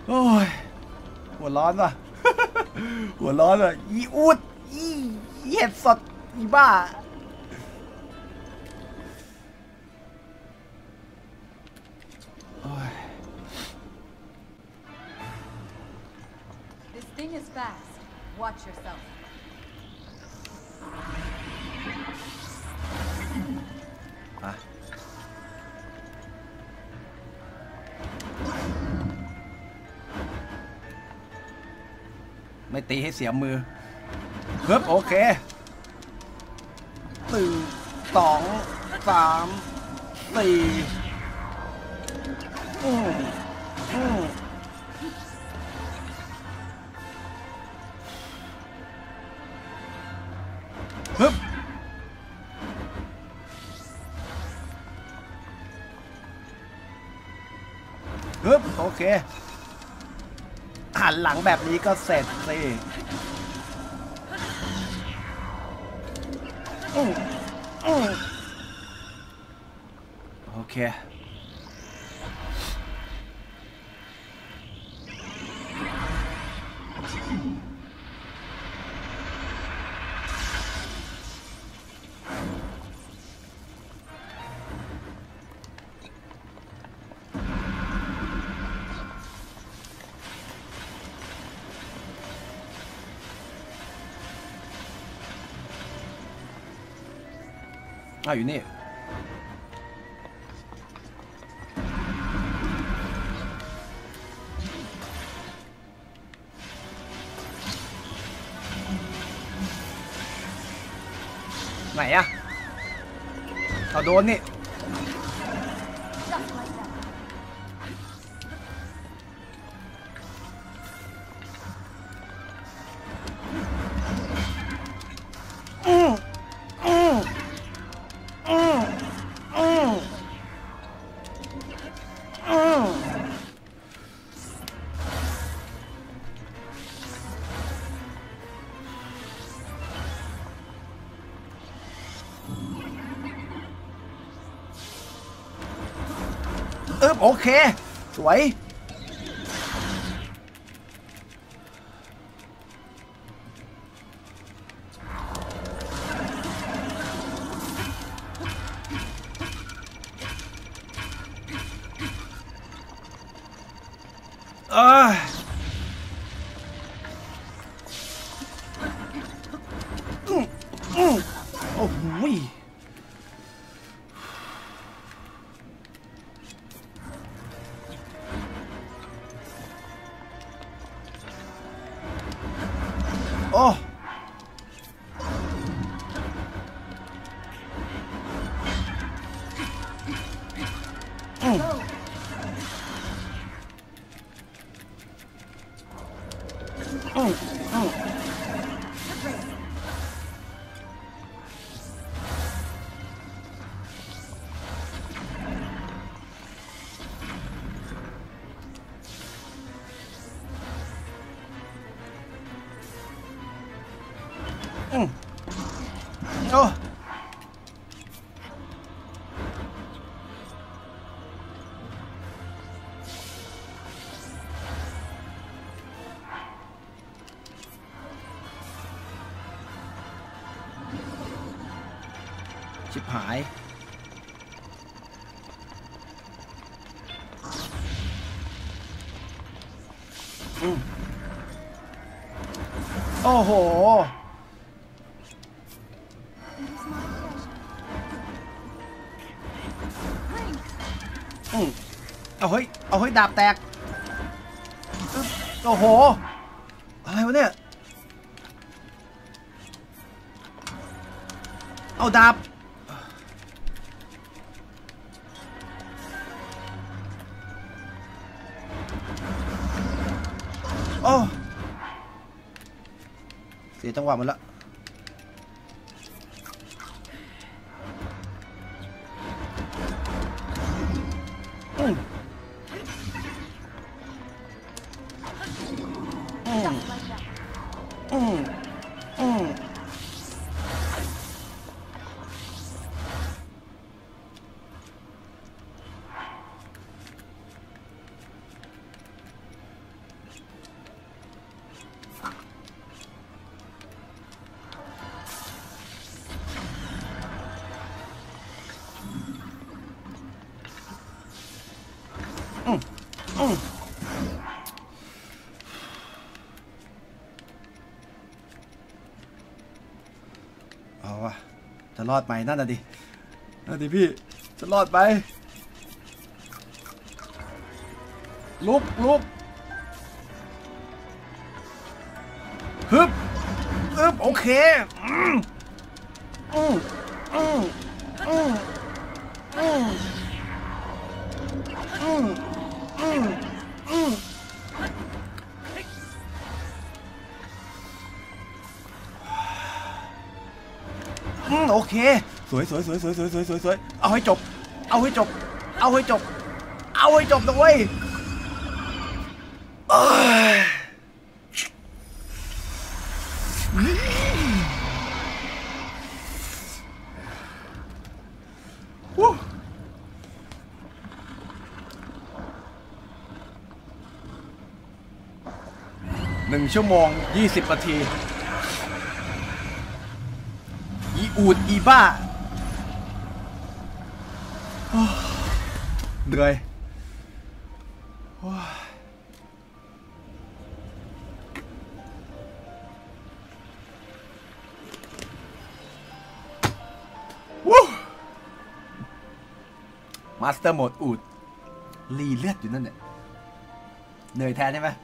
โอ้ยหัวร้อนว่ะ หัวร้อนว่ะอีอูดอีเห็ดสดอีบ้าโอ้ย This thing is fast. Watch yourself. อะไม่ตีให้เสียมือเฮ้ยโอเค1 2 3 4อืมฮึบฮึบโอเคหันหลังแบบนี้ก็เสร็จสิโอเคอยู่นี่ไหนอะเอาโดนนี่ Just like that. โอเคสวยโอ้โหโอ้โอ้ชิบหายโอ้โหเอาเฮ้ยดาบแตกโอ้โหอะไรวะเนี่ยเอาดาบโอ้เสียจังหวะมันละเอาวะจะรอดไหมนั่นน่ะดิพี่จะรอดไหมลุกฮึบโอเคโอเคสวยเอาให้จบนะเว้ย1 ชั่วโมง 20 นาทีอีอูดอีบ้าเหนื่อยมาสเตอร์โหมดอูดรีเลือดอยู่นั่นเนี่ยเหนื่อยแทนใช่ไหม